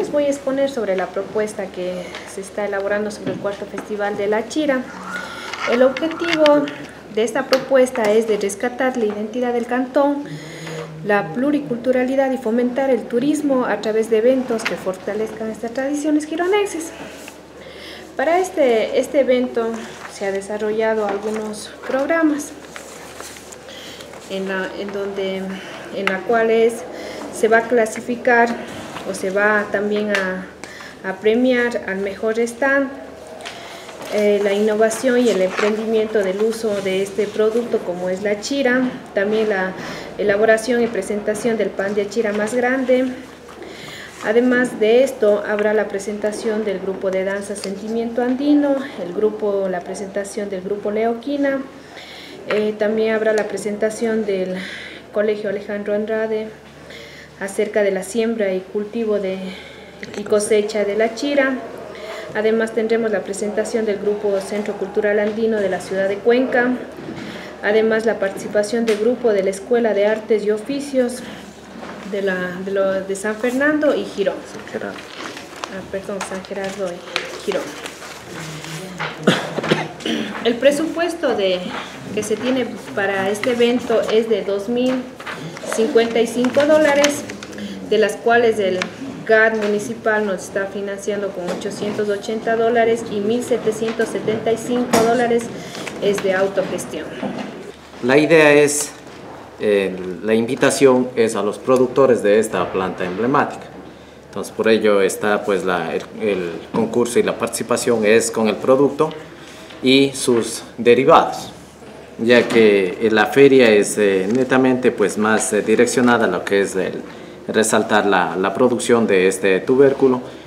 les voy a exponer sobre la propuesta que se está elaborando sobre el cuarto Festival de la Chira. El objetivo de esta propuesta es de rescatar la identidad del cantón, la pluriculturalidad y fomentar el turismo a través de eventos que fortalezcan estas tradiciones gironenses. Para este evento se ha desarrollado algunos programas en la cuales se va a clasificar o se va también a premiar al mejor stand, la innovación y el emprendimiento del uso de este producto como es la chira, también la elaboración y presentación del pan de chira más grande. Además de esto, habrá la presentación del grupo de danza Sentimiento Andino, la presentación del grupo Leoquina, también habrá la presentación del Colegio Alejandro Andrade acerca de la siembra y cultivo y cosecha de la chira. Además tendremos la presentación del grupo Centro Cultural Andino de la ciudad de Cuenca, además la participación del grupo de la Escuela de Artes y Oficios de San Fernando y Girón. San Gerardo y Girón. El presupuesto que se tiene para este evento es de $2.055, de las cuales el GAD municipal nos está financiando con $880 y $1.775 es de autogestión. La idea es, la invitación es a los productores de esta planta emblemática. Entonces por ello está pues el concurso y la participación es con el producto y sus derivados, ya que la feria es netamente pues más direccionada a lo que es resaltar la producción de este tubérculo